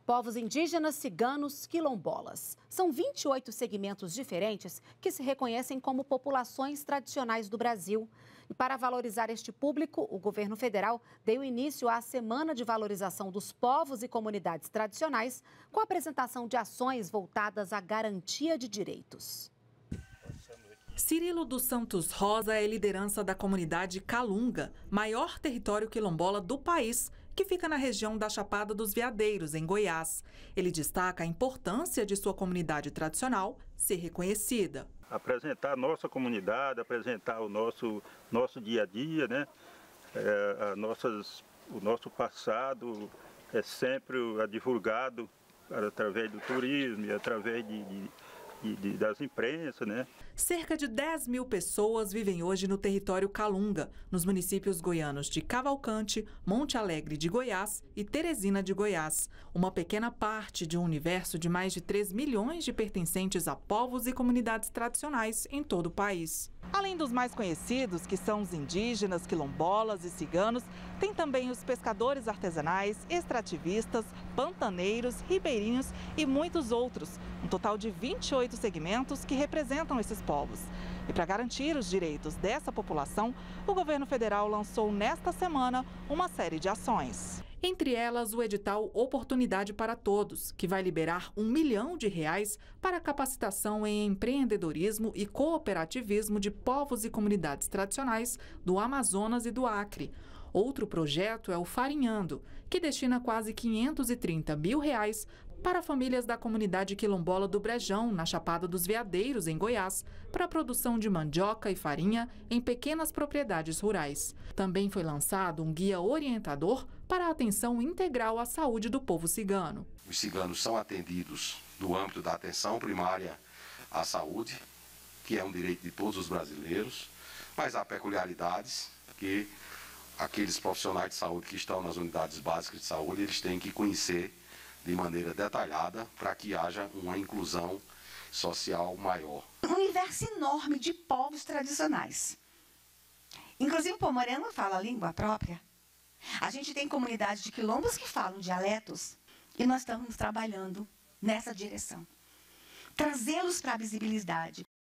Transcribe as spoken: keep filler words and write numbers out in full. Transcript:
Povos indígenas, ciganos, quilombolas. São vinte e oito segmentos diferentes que se reconhecem como populações tradicionais do Brasil. E para valorizar este público, o governo federal deu início à Semana de Valorização dos Povos e Comunidades Tradicionais, com a apresentação de ações voltadas à garantia de direitos. Cirilo dos Santos Rosa é liderança da comunidade Calunga, maior território quilombola do país, que fica na região da Chapada dos Veadeiros, em Goiás. Ele destaca a importância de sua comunidade tradicional ser reconhecida. Apresentar a nossa comunidade, apresentar o nosso, nosso dia a dia, né? É, a nossas, o nosso passado é sempre divulgado através do turismo e através de, de De, de, das imprensas, né? Cerca de dez mil pessoas vivem hoje no território Calunga, nos municípios goianos de Cavalcante, Monte Alegre de Goiás e Teresina de Goiás. Uma pequena parte de um universo de mais de três milhões de pertencentes a povos e comunidades tradicionais em todo o país. Além dos mais conhecidos, que são os indígenas, quilombolas e ciganos, tem também os pescadores artesanais, extrativistas, pantaneiros, ribeirinhos e muitos outros. Um total de vinte e oito segmentos que representam esses povos. E para garantir os direitos dessa população, o governo federal lançou nesta semana uma série de ações. Entre elas, o edital Oportunidade para Todos, que vai liberar um milhão de reais para a capacitação em empreendedorismo e cooperativismo de povos e comunidades tradicionais do Amazonas e do Acre. Outro projeto é o Farinhando, que destina quase quinhentos e trinta mil reais para famílias da comunidade quilombola do Brejão, na Chapada dos Veadeiros, em Goiás, para a produção de mandioca e farinha em pequenas propriedades rurais. Também foi lançado um guia orientador para a atenção integral à saúde do povo cigano. Os ciganos são atendidos no âmbito da atenção primária à saúde, que é um direito de todos os brasileiros, mas há peculiaridades que aqueles profissionais de saúde que estão nas unidades básicas de saúde, eles têm que conhecer de maneira detalhada para que haja uma inclusão social maior. Um universo enorme de povos tradicionais. Inclusive o pomoreno fala a língua própria. A gente tem comunidades de quilombos que falam dialetos e nós estamos trabalhando nessa direção. Trazê-los para a visibilidade.